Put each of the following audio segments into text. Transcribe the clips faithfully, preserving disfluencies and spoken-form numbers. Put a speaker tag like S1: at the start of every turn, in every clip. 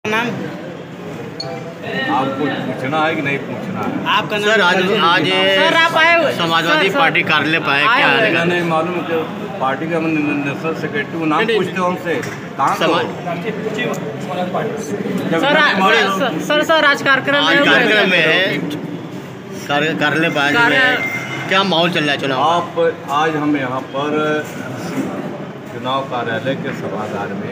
S1: नाम
S2: आपको पूछना है कि नहीं पूछना है?
S1: आपका नाम
S3: सर आज आज
S1: सर आप आए
S3: समाजवादी पार्टी कार्यालय पाए क्या
S1: आए
S3: है?
S2: नहीं मालूम कि पार्टी का नेशनल सेक्रेटरी नाम पूछते हो हमसे कहाँ को? जब
S1: सर
S2: नहीं मालूम-
S1: सर सर सर आज कार्यक्रम
S3: आज
S1: में
S3: कार्यक्रम में है कार्य- कार्यालय पाए जो है क्या माहौल चल रहा है चुनाव?
S2: आप आज हम यहाँ पर चुनाव कार्यालय के सभागार में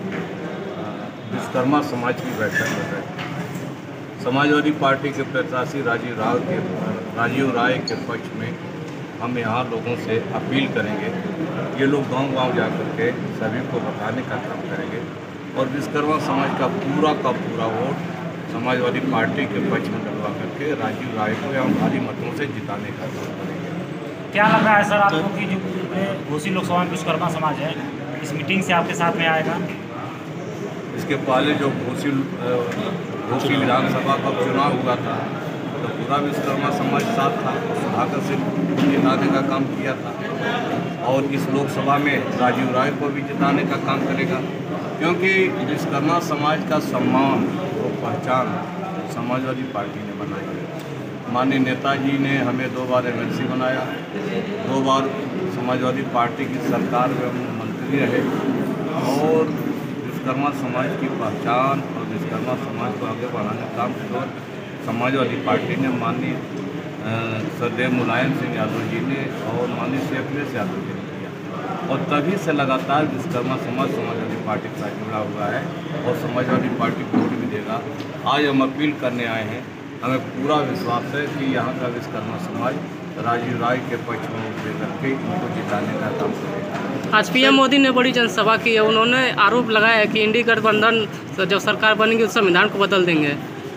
S2: विश्वकर्मा समाज की बैठक में बैठे समाजवादी पार्टी के प्रत्याशी राजीव राव के राजीव राय के पक्ष में हम यहाँ लोगों से अपील करेंगे। ये लोग गांव-गांव जा कर के सभी को बताने का काम करेंगे और विश्वकर्मा समाज का पूरा का पूरा वोट समाजवादी पार्टी के पक्ष में डलवा करके राजीव राय को यहाँ भारी मतों से जिताने का काम करेंगे।
S4: क्या लग रहा है सर आपको कि जो घोसी लोकसभा में विश्वकर्मा समाज है इस मीटिंग से आपके साथ में आएगा?
S2: इसके पहले जो घोसी घोसी विधानसभा का चुनाव हुआ था तो पूरा विश्वकर्मा समाज साथ था, सुधाकर सिंह जिताने का काम किया था और इस लोकसभा में राजीव राय को भी जिताने का काम करेगा क्योंकि विश्वकर्मा समाज का सम्मान और पहचान समाजवादी पार्टी ने बनाई है। माननीय नेताजी ने हमें दो बार एम एल सी बनाया, दो बार समाजवादी पार्टी की सरकार में हम मंत्री रहे और विश्वकर्मा समाज की पहचान और विश्वकर्मा समाज को आगे बढ़ाने का काम केवल समाजवादी पार्टी ने माननीय सरदेव मुलायम सिंह यादव जी ने और माननीय शेखलेश यादव जी ने किया और तभी से लगातार विश्वकर्मा समाज समाजवादी पार्टी के साथ जुड़ा हुआ है और समाजवादी पार्टी वोट भी देगा। आज हम अपील करने आए हैं, हमें पूरा विश्वास है कि यहाँ का विश्वकर्मा समाज राजीव राय के पक्ष में वोट दे करके इनको जिताने का काम करेगा।
S1: आज पीएम मोदी ने बड़ी जनसभा की है, उन्होंने आरोप लगाया है कि इंडी गठबंधन जब सरकार बनेगी तो संविधान को बदल देंगे।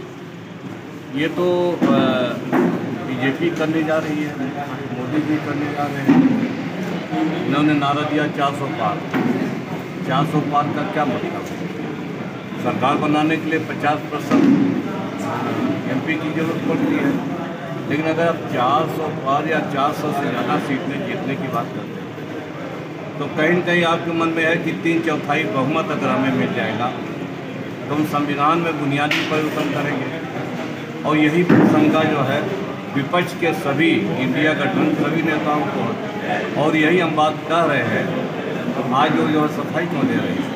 S2: ये तो बीजेपी करने जा रही है, मोदी जी करने जा रहे हैं। इन्होंने नारा दिया चार सौ पार। चार सौ पार का क्या मतलब? सरकार बनाने के लिए पचास परसेंट एम पी की जरूरत पड़ती है, लेकिन अगर आप चार सौ पार या चार सौ से ज़्यादा सीट में जीतने की बात करते हैं तो कहीं न कहीं आपके मन में है कि तीन चौथाई बहुमत अगर हमें मिल जाएगा तो हम संविधान में बुनियादी परिवर्तन करेंगे और यही शंका जो है विपक्ष के सभी इंडिया गठबंधन सभी नेताओं को और यही हम बात कह रहे हैं। आज जो जो सफाई क्यों दे रही है?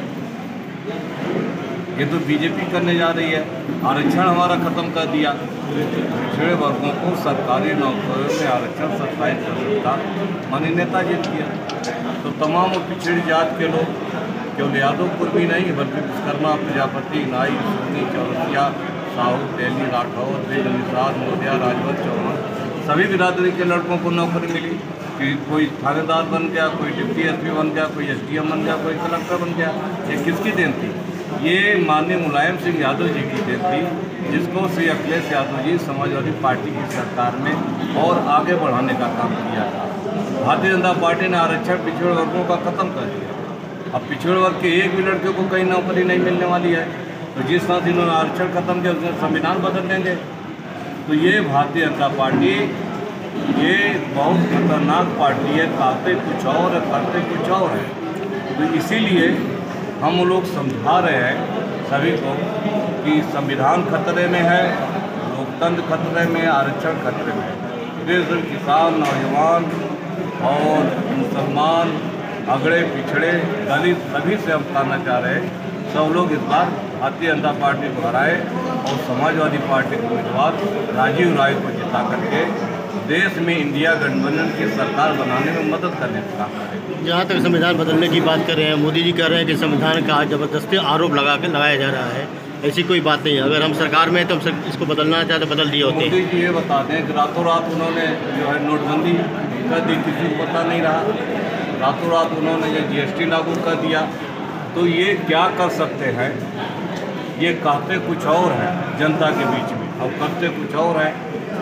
S2: ये तो बीजेपी करने जा रही है। आरक्षण हमारा ख़त्म कर दिया, पिछड़े वर्गों को सरकारी नौकरियों में आरक्षण सत्ताईस परसेंट का माननीय नेताजी ने किया तो तमाम पिछड़ी जात के लोग केवल यादवपुर भी नहीं बल्कि विश्वकर्मा, प्रजापति, नाई, सोनी, चौरसिया, साहू, तेली, राठौर, बिल, निषाद, मोदिया, राजवंश, चौहान सभी बिरादरी के लड़कों को नौकरी मिली कि कोई थानेदार बन गया, कोई डिप्टी एस पी बन गया, कोई एस डी एम बन गया, कोई कलेक्टर बन गया। ये किसकी देन थी? ये माननीय मुलायम सिंह यादव जी की देन थी जिसको श्री अखिलेश यादव जी समाजवादी पार्टी की सरकार में और आगे बढ़ाने का काम किया था। भारतीय जनता पार्टी ने आरक्षण पिछड़े वर्गों का खत्म कर दिया। अब पिछड़े वर्ग के एक भी लड़के को कहीं नौकरी नहीं मिलने वाली है तो जिस तरह से इन्होंने आरक्षण खत्म किया उसमें संविधान बदल देंगे। तो ये भारतीय जनता पार्टी ये बहुत खतरनाक पार्टी है, कहते कुछ और है करते कुछ और है। तो इसीलिए हम लोग समझा रहे हैं सभी को कि संविधान खतरे में है, लोकतंत्र खतरे में, आरक्षण खतरे में है। देश में किसान, नौजवान और मुसलमान, अगड़े पिछड़े, दलित सभी से हम कहना चाह रहे हैं सब लोग इस बार भारतीय जनता पार्टी को हराए और समाजवादी पार्टी के उम्मीदवार राजीव राय को जिता करके देश में इंडिया गठबंधन की सरकार बनाने में मदद करने का काम करें।
S3: जहाँ तक संविधान बदलने की बात कर रहे हैं, मोदी जी कह रहे हैं कि संविधान का जबरदस्ती आरोप लगा के लगाया जा रहा है। ऐसी कोई बात नहीं है। अगर हम सरकार में तो हम इसको बदलना चाहते तो बदल दिए होते।
S2: मोदी जी ये बता दें कि रातों रात उन्होंने जो है नोटबंदी कर दी, किसी को पता नहीं रहा। रातों रात उन्होंने ये जी एस टी लागू कर दिया। तो ये क्या कर सकते हैं? ये कहते कुछ और है जनता के बीच में और करते कुछ और है।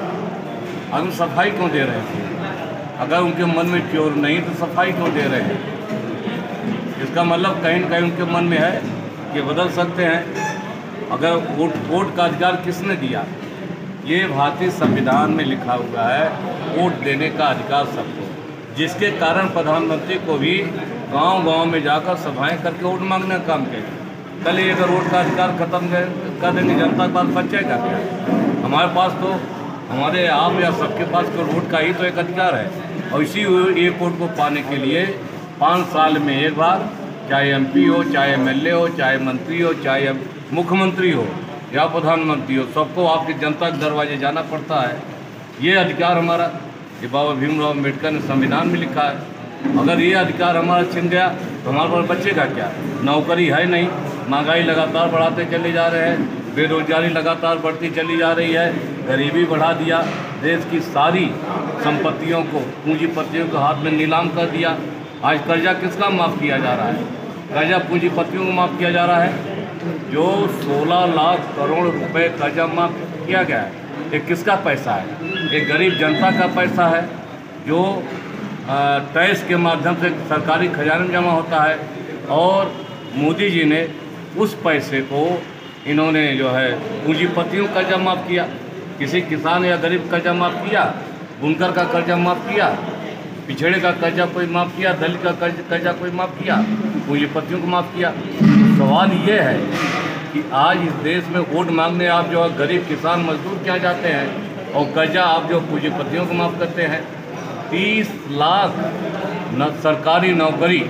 S2: हम सफाई क्यों दे रहे थे? अगर उनके मन में चोर नहीं तो सफाई क्यों दे रहे हैं? इसका मतलब कहीं न कहीं उनके मन में है कि बदल सकते हैं। अगर वोट वोट का अधिकार किसने दिया? ये भारतीय संविधान में लिखा हुआ है, वोट देने का अधिकार सबको, जिसके कारण प्रधानमंत्री को भी गांव-गांव में जाकर सभाएं करके वोट मांगने का काम किया। कल ये अगर वोट का अधिकार खत्म कर देंगे जनता के पास बचेगा क्या? हमारे पास तो हमारे आप या सबके पास तो वोट का ही तो एक अधिकार है। और इसी एक वोट को पाने के लिए पाँच साल में एक बार, चाहे एमपी हो, चाहे एमएलए हो, चाहे मंत्री हो, चाहे मुख्यमंत्री हो या प्रधानमंत्री हो, सबको आपकी जनता के दरवाजे जाना पड़ता है। ये अधिकार हमारा, ये बाबा भीमराव अम्बेडकर ने संविधान में लिखा है। अगर ये अधिकार हमारा छिन गया तो हमारे पास बचेगा क्या? नौकरी है नहीं, महंगाई लगातार बढ़ाते चले जा रहे हैं, बेरोजगारी लगातार बढ़ती चली जा रही है, गरीबी बढ़ा दिया, देश की सारी संपत्तियों को पूंजीपतियों के हाथ में नीलाम कर दिया। आज कर्जा किसका माफ़ किया जा रहा है? कर्जा पूंजीपतियों को माफ़ किया जा रहा है। जो सोलह लाख करोड़ रुपए कर्जा माफ़ किया गया है, ये किसका पैसा है? ये गरीब जनता का पैसा है जो टैक्स के माध्यम से सरकारी खजाने में जमा होता है। और मोदी जी ने उस पैसे को इन्होंने जो है पूंजीपतियों का कर्जा माफ़ किया। किसी किसान या गरीब कर्जा माफ़ किया? बुनकर का कर्जा माफ़ किया? पिछड़े का कर्जा कोई माफ़ किया? दलित का कर्जा कोई माफ़ किया? पूंजीपतियों को माफ़ किया। सवाल ये है कि आज इस देश में वोट मांगने आप जो है गरीब किसान मजदूर क्या जाते हैं और कर्जा आप जो पूंजीपतियों को माफ़ करते हैं। तीस लाख न सरकारी नौकरी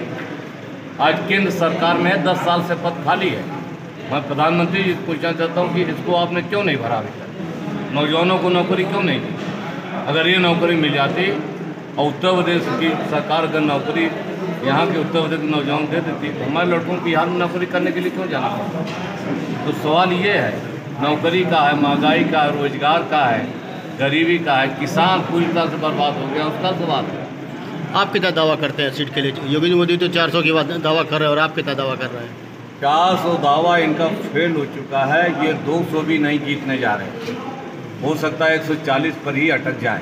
S2: आज केंद्र सरकार में है, दस साल से पद खाली है। मैं प्रधानमंत्री जी पूछना चाहता हूँ कि इसको आपने क्यों नहीं भरा अभी तक? नौजवानों को नौकरी क्यों नहीं दी? अगर ये नौकरी मिल जाती और उत्तर प्रदेश की सरकार अगर नौकरी यहाँ के उत्तर प्रदेश के नौजवान दे देती तो हमारे लड़कों को बिहार में नौकरी करने के लिए क्यों जाना पड़ता? तो सवाल ये है, नौकरी का है, महंगाई का है, रोजगार का है, गरीबी का है, किसान पूरी तरह से बर्बाद हो गया, उसका सवाल है।
S3: आप कितना दावा करते हैं सीट के लिए? योगी मोदी तो चार सौ की बात दावा कर रहे हैं और आप कितना दावा कर रहे हैं?
S2: चार सौ दावा इनका फेल हो चुका है। ये दो सौ भी नहीं जीतने जा रहे। हो सकता है एक सौ चालीस पर ही अटक जाए,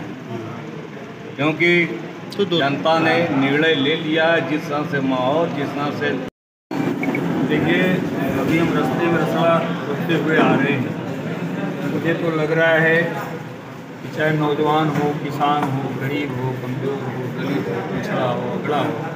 S2: क्योंकि तो जनता ने निर्णय ले लिया है। जिस तरह से माहौल, जिस तरह से
S5: देखिए, अभी हम रास्ते में रसड़ा रुकते हुए आ रहे हैं। मुझे तो लग रहा है कि चाहे नौजवान हो, किसान हो, गरीब हो, कमज़ोर हो, दलित हो, पिछड़ा हो, अगड़ा हो,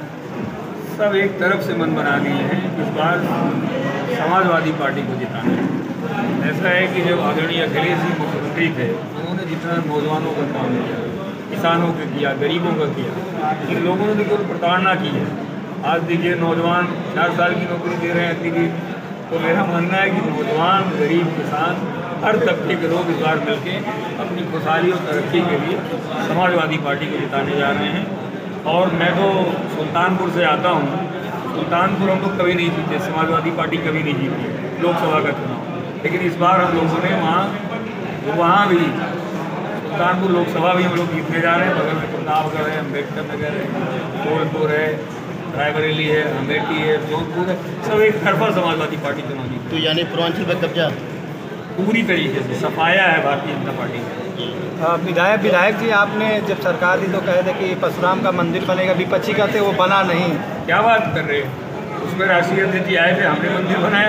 S5: सब एक तरफ से मन बना लिए हैं कि इस बार समाजवादी पार्टी को जिताना है। ऐसा है कि जब आदरणीय अखिलेश जी मुख्यमंत्री थे, उन्होंने जितना नौजवानों का काम किया, किसानों का किया, गरीबों का किया, इन लोगों ने केवल प्रताड़ना की है। आज देखिए, नौजवान चार साल की नौकरी दे रहे हैं अतिथि। तो मेरा मानना है कि नौजवान, गरीब, किसान, हर तबके के लोग इस बार मिलके अपनी खुशहाली और तरक्की के लिए समाजवादी पार्टी को जिताने जा रहे हैं। और मैं तो सुल्तानपुर से आता हूँ। सुल्तानपुर हम लोग कभी नहीं जीते, समाजवादी पार्टी कभी नहीं जीती लोकसभा का चुनाव, लेकिन इस बार हम लोगों ने वहाँ वहाँ भी सुल्तानपुर लोकसभा भी हम लोग जीतने जा रहे हैं। बगल में प्रतापगढ़ है, अम्बेडकर नगर है, गोरखपुर है, रायबरेली है, अमेठी है, जोधपुर है, सब एक तरफा समाजवादी पार्टी चुनाव जीती।
S3: तो यानी पूर्वांचल पर कब्जा
S5: पूरी तरीके से सफाया है भारतीय जनता पार्टी का।
S6: विधायक विधायक जी, आपने जब सरकार दी तो कहे थे कि परशुराम का मंदिर बनेगा, विपक्षी कहते वो बना नहीं।
S5: क्या बात कर रहे हैं? उसमें राष्ट्रीय अध्यक्ष जी आए थे, हमने मंदिर बनाया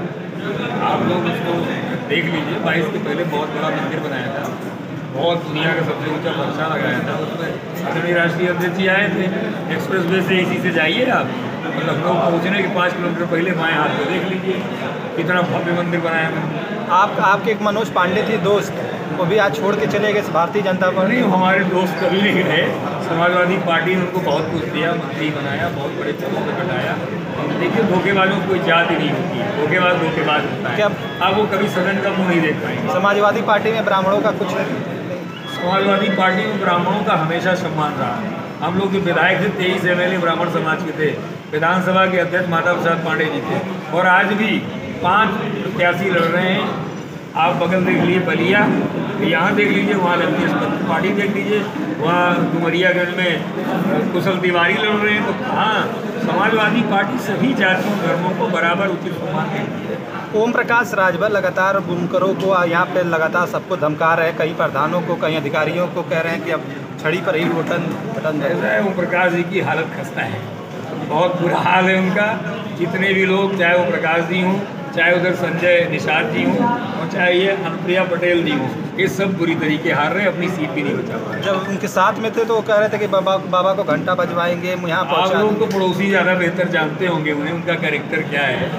S5: था। आप लोग उसको देख लीजिए, बाईस के पहले बहुत बड़ा मंदिर बनाया था, बहुत दुनिया का सबसे ऊंचा पर्चा लगाया था। उसमें आदरणीय राष्ट्रीय अध्यक्ष जी आए थे। एक्सप्रेस वे से इसी से जाइए आप, लखनऊ पहुँचने के पाँच किलोमीटर पहले बाएँ हाथ को देख लीजिए कितना भव्य मंदिर बनाया मैंने।
S6: आप आपके एक मनोज पांडे थे दोस्त, वो भी आज छोड़ के चले गए भारतीय जनता पार्टी।
S5: नहीं, हमारे दोस्त कभी नहीं रहे। समाजवादी पार्टी ने उनको बहुत कुछ दिया, मंत्री बनाया, बहुत बड़े पदों पर बैठाया। देखिए, धोखेबाजों को कोई जात ही नहीं होती है, धोखेबाज धोखेबाज होता है। क्या आप वो कभी सदन का मुँह नहीं देख पाएंगे।
S6: समाजवादी पार्टी में ब्राह्मणों का कुछ,
S5: समाजवादी पार्टी में ब्राह्मणों का हमेशा सम्मान रहा। हम लोग जो विधायक थे, तेईस एम एल ए ब्राह्मण समाज के थे। विधानसभा के अध्यक्ष माता प्रसाद पांडे जी थे, और आज भी पांच प्रत्याशी लड़ रहे हैं। आप बगल देख लीजिए बलिया, यहाँ देख लीजिए, वहाँ लंबी पार्टी देख लीजिए, वहाँ डुमरियागंज में कुशल तिवारी लड़ रहे हैं। तो हाँ, समाजवादी पार्टी सभी जातियों धर्मों को बराबर उचित सम्मान देती है।
S6: ओम प्रकाश राजभर लगातार बुनकरों को यहाँ पे लगातार सबको धमका रहे हैं, कई प्रधानों को, कई अधिकारियों को कह रहे हैं कि अब छड़ी पर ही बटन बटन
S5: ऐसा है। ओम प्रकाश जी की हालत खस्ता है, बहुत बुरा हाल है उनका। जितने भी लोग, चाहे वो प्रकाश जी हों, चाहे उधर संजय निषाद जी हों, और चाहे ये अनुप्रिया पटेल जी हों, ये सब बुरी तरीके हार रहे हैं, अपनी सीट भी नहीं बचा पा रहे।
S6: जब उनके साथ में थे तो वो कह रहे थे कि बाबा बाबा को घंटा बजवाएंगे, यहाँ
S5: आप लोगों को पड़ोसी ज़्यादा बेहतर जानते होंगे उन्हें, उनका कैरेक्टर क्या है।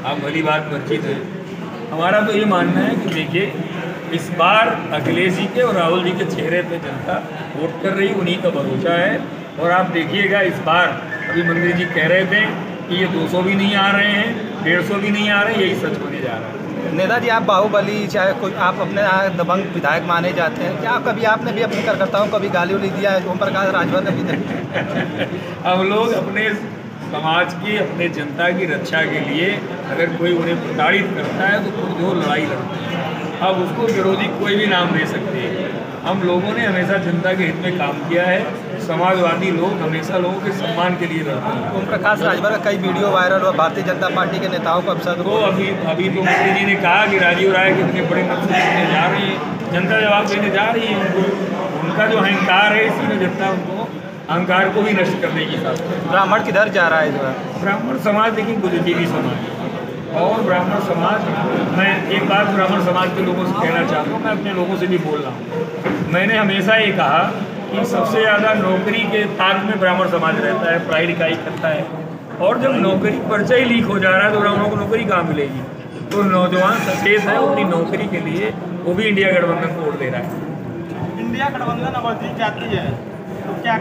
S5: आप भली बात परिचित है। हमारा तो ये मानना है कि देखिए, इस बार अखिलेश जी के और राहुल जी के चेहरे पे जनता वोट कर रही, उन्हीं का भरोसा है। और आप देखिएगा, इस बार अभी मंत्री जी कह रहे थे कि ये दो सौ भी नहीं आ रहे हैं, डेढ़ सौ भी नहीं आ रहे हैं, यही सच होने जा रहा है।
S6: नेताजी, आप बाहुबली चाहे कोई आप अपने यहाँ दबंग विधायक माने जाते हैं, क्या कभी आपने भी अपने कार्यकर्ताओं को भी गाली उली दिया है? ओम प्रकाश राजभर ने भी
S5: हम लोग अपने समाज की, अपने जनता की रक्षा के लिए अगर कोई उन्हें प्रताड़ित करता है तो खुद जो लड़ाई लड़ते हैं। अब उसको विरोधी कोई भी नाम दे सकते हैं। हम लोगों ने हमेशा जनता के हित में काम किया है। समाजवादी लोग हमेशा लोगों के सम्मान के लिए लड़ते हैं।
S6: ओम प्रकाश राजभर का कई वीडियो वायरल हुआ, भारतीय जनता पार्टी के नेताओं को अवसर
S5: तो अभी अभी तो मोदी जी ने कहा कि राजीव राय कितने बड़े मकसद देने जा रही है, जनता जवाब देने जा रही है उनको। उनका जो अहंकार है, इसी में जनता उनको अहंकार को भी नष्ट करने की साथ।
S6: ब्राह्मण किधर जा रहा है इस बार?
S5: ब्राह्मण समाज लेकिन बुद्धिजीवी समाज है। और ब्राह्मण समाज, मैं एक बात ब्राह्मण समाज के लोगों से कहना चाहता हूँ, मैं अपने लोगों से भी बोल रहा हूँ। मैंने हमेशा ये कहा कि सबसे ज़्यादा नौकरी के ताक में ब्राह्मण समाज रहता है, पढ़ाई लिखाई करता है। और जब नौकरी पर्चा ही लीक हो जा रहा है तो ब्राह्मणों को नौकरी कहाँ मिलेगी? तो नौजवान सचेत है, अपनी नौकरी के लिए वो भी इंडिया गठबंधन को वोट दे रहा है।
S7: इंडिया गठबंधन अब जीत जाती है तो क्या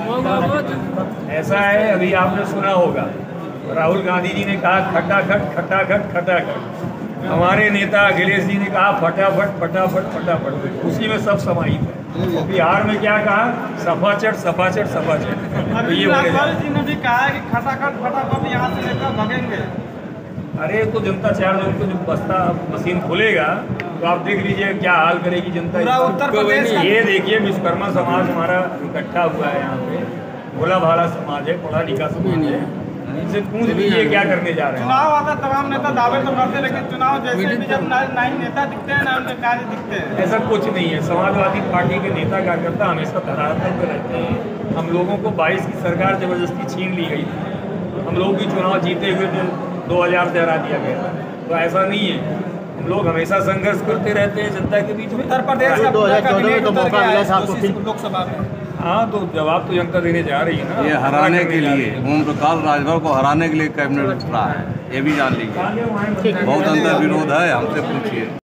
S7: करेगी?
S5: ऐसा है, अभी आपने सुना होगा, राहुल गांधी जी ने कहा खटाखट खटाखट खटाखट। हमारे नेता अखिलेश जी ने कहा फटाफट फटाफट फटाफट। उसी में सब समाहित है। बिहार में क्या कहा? सफाचट सफाचट सफाचट। तो ये
S7: राजभर जी ने भी कहा है कि खटाखट फटाफट यहाँ से लेकर भगेंगे।
S5: अरे तो जनता चार जून को जब बस्ता मशीन खोलेगा तो आप देख लीजिए क्या हाल करेगी जनता।
S7: पूरा उत्तर प्रदेश का-
S5: ये देखिए, विश्वकर्मा समाज हमारा इकट्ठा हुआ है यहाँ पे, भोला भाला समाज है, पढ़ा लिखा समाज है। इनसे पूछ लीजिए क्या करने जा रहे हैं।
S7: चुनाव आता तमाम नेता दावे तो करते, लेकिन चुनाव जैसे भी जब ना ना ही नेता दिखते हैं ना उनके कार्य दिखते हैं।
S5: ऐसा कुछ नहीं है। समाजवादी पार्टी के नेता कार्यकर्ता हमेशा धरातल पर रहते हैं। हम लोगों को बाईस की सरकार जबरदस्ती छीन ली गई थी। हम लोग भी चुनाव जीते हुए थे, दो हजार से हरा दिया गया। तो ऐसा नहीं है, हम लोग हमेशा संघर्ष करते रहते हैं जनता के बीच में।
S6: उत्तर प्रदेश का
S3: दो हजार चौदह में तो मौका मिला था आपको फिर।
S6: लोकसभा में।
S5: हाँ, तो जवाब तो जनता देने जा रही है ना।
S2: ये हराने के लिए, ओम प्रकाश राजभर को हराने के लिए कैबिनेट उतरा है, ये भी जान लीजिए। बहुत अंतर विरोध है, हमसे पूछिए।